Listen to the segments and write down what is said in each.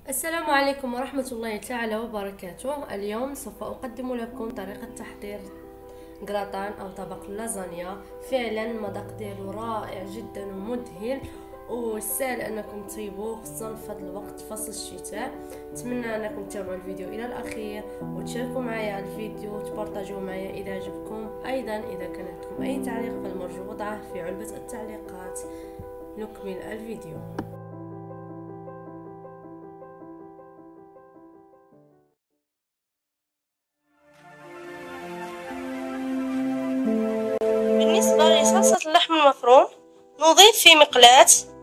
السلام عليكم ورحمة الله تعالى وبركاته. اليوم سوف أقدم لكم طريقة تحضير جراتان أو طبق اللازانيا. فعلا المذاق ديالو رائع جدا ومذهل وسهل أنكم تطيبوه، خصوصا في هذا الوقت فصل الشتاء. أتمنى أنكم تتابعوا الفيديو إلى الأخير وتشاركوا معي الفيديو وتبارطاجوا معي إذا عجبكم. أيضا إذا كان عندكم أي تعليق فالمرجو وضعه في علبة التعليقات. نكمل الفيديو. بالنسبة لصلصة اللحم المفروم، نضيف في مقلاة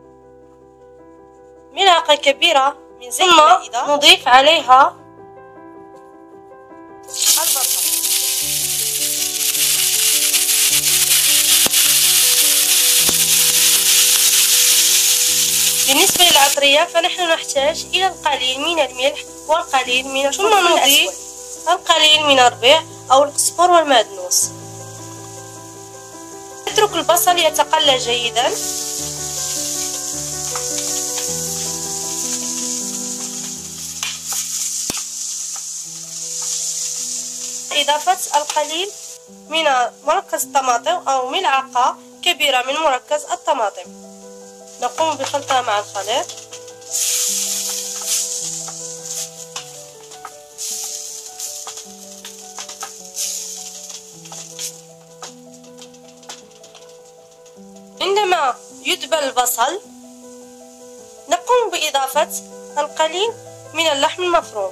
ملعقة كبيرة من زيت ثم نضيف عليها البصل. بالنسبة للعطرية فنحن نحتاج إلى القليل من الملح والقليل من ثم نضيف القليل من الربيع أو القزبر والمعدنوس. نترك البصل يتقلى جيدا. إضافة القليل من مركز الطماطم أو ملعقة كبيرة من مركز الطماطم. نقوم بخلطها مع الخليط. عندما يدبل البصل نقوم بإضافة القليل من اللحم المفروم.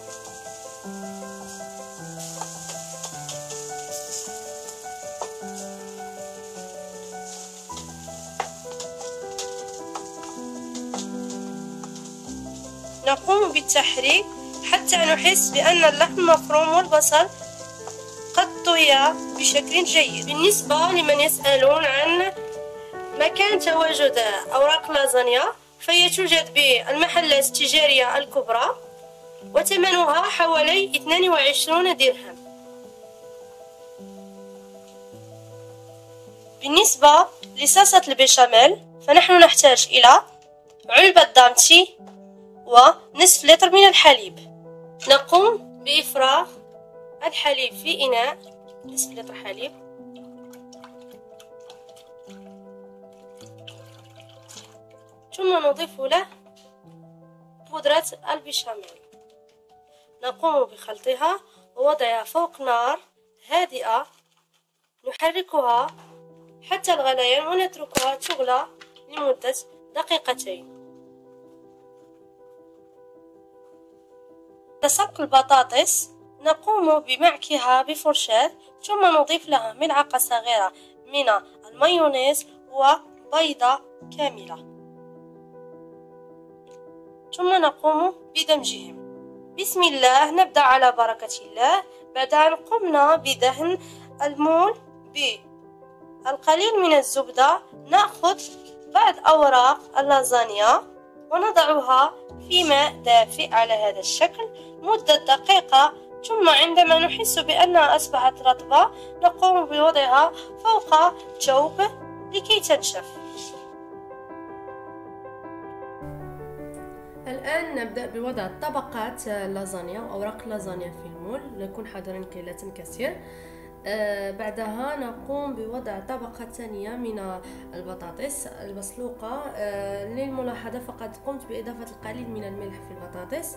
نقوم بالتحريك حتى نحس بأن اللحم المفروم والبصل قد طهيا بشكل جيد. بالنسبة لمن يسألون عن مكان تواجد أوراق لازانيا، فهي توجد بالمحلات التجارية الكبرى وثمنها حوالي 22 درهم. بالنسبة لصلصة البيشاميل فنحن نحتاج إلى علبة دامتي ونصف لتر من الحليب. نقوم بإفراغ الحليب في إناء، نصف لتر حليب، ثم نضيف له بودرة البيشاميل. نقوم بخلطها ووضعها فوق نار هادئة. نحركها حتى الغليان ونتركها تغلى لمدة دقيقتين. لسلق البطاطس نقوم بمعكها بفرشاة، ثم نضيف لها ملعقة صغيرة من المايونيز وبيضة كاملة، ثم نقوم بدمجهم. بسم الله، نبدأ على بركة الله. بعد أن قمنا بدهن المول بالقليل من الزبدة نأخذ بعض أوراق اللازانيا ونضعها في ماء دافئ على هذا الشكل مدة دقيقة، ثم عندما نحس بأنها أصبحت رطبة نقوم بوضعها فوق ثوب لكي تنشف. الآن نبدأ بوضع طبقات اللازانيا وأوراق اللازانيا في المول، نكون حذرين كي لا تنكسر. بعدها نقوم بوضع طبقة ثانية من البطاطس المسلوقة. للملاحظة فقد قمت بإضافة القليل من الملح في البطاطس.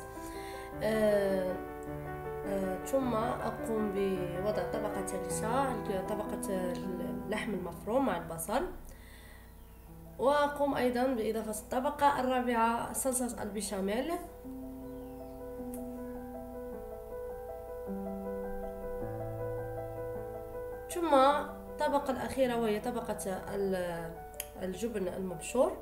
ثم أقوم بوضع طبقة ثالثة، طبقة اللحم المفروم مع البصل، وأقوم أيضا بإضافة الطبقة الرابعة صلصة البيشاميل، ثم الطبقة الأخيرة وهي طبقة الجبن المبشور.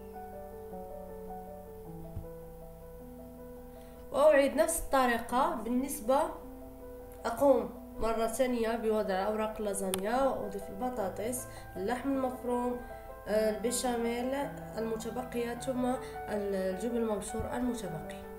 وأعيد نفس الطريقة. بالنسبة أقوم مرة ثانية بوضع أوراق اللازانيا وأضيف البطاطس، اللحم المفروم، البيشاميل المتبقية، ثم الجبن المبشور المتبقي.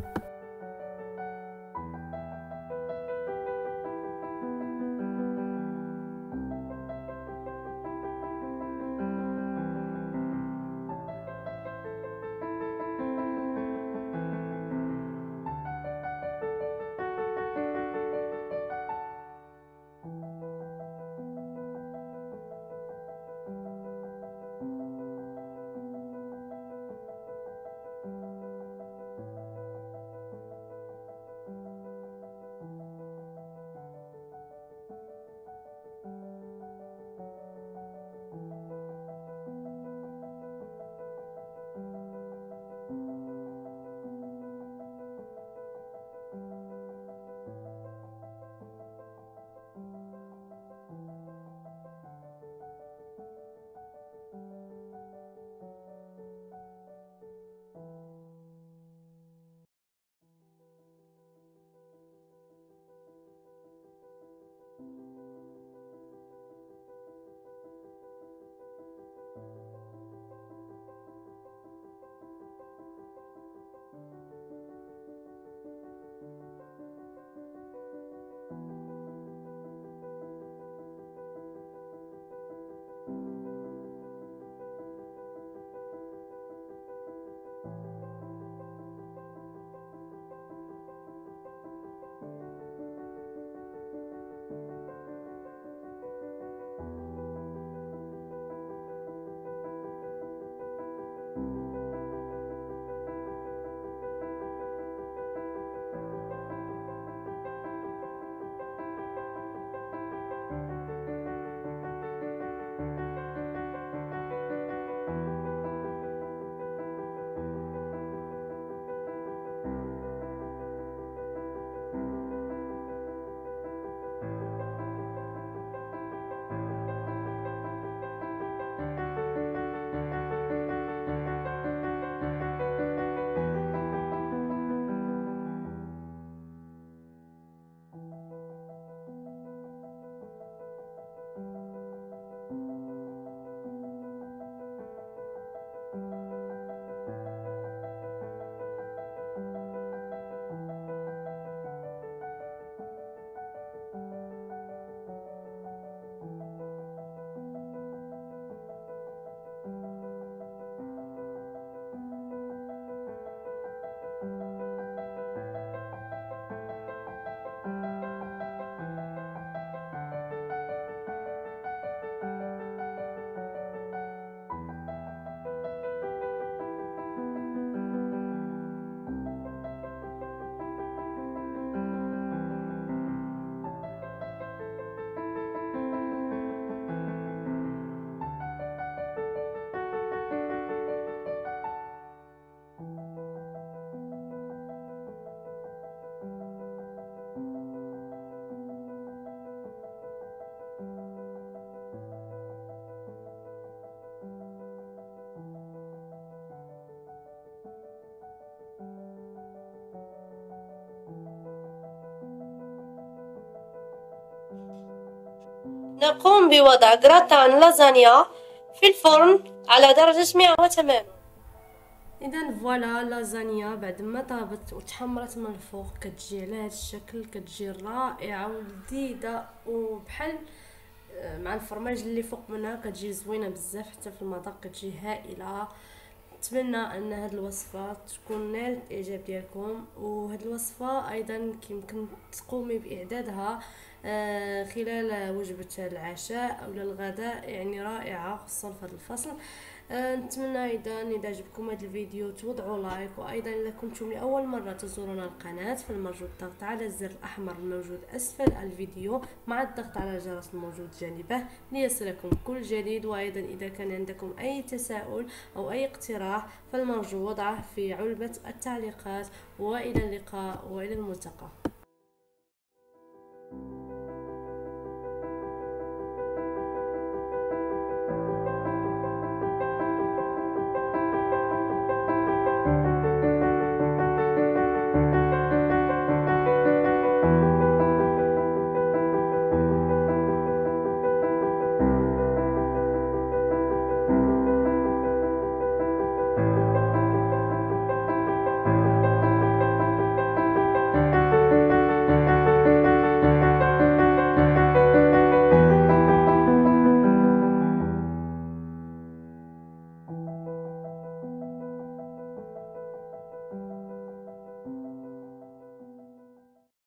نقوم بوضع جراتان لازانيا في الفرن على درجة 180. اذا فوالا لازانيا بعد ما طابت وتحمرت من الفوق كتجي على هذا الشكل، كتجي رائعه ولذيذه وبحال مع الفرماج اللي فوق منها كتجي زوينه بزاف، حتى في المذاق كتجي هائله. نتمنى ان هذه الوصفه تكون نالت الاعجاب ديالكم، وهذه الوصفه ايضا يمكن تقومي باعدادها خلال وجبه العشاء او الغداء، يعني رائعه خصوصا في هذا الفصل. نتمنى ايضا اذا عجبكم هذا الفيديو توضعوا لايك، وايضا اذا كنتم لاول مره تزورون القناه فالمرجو الضغط على الزر الاحمر الموجود اسفل الفيديو مع الضغط على الجرس الموجود جانبه ليصلكم كل جديد. وايضا اذا كان عندكم اي تساؤل او اي اقتراح فالمرجو وضعه في علبه التعليقات. والى اللقاء والى الملتقى.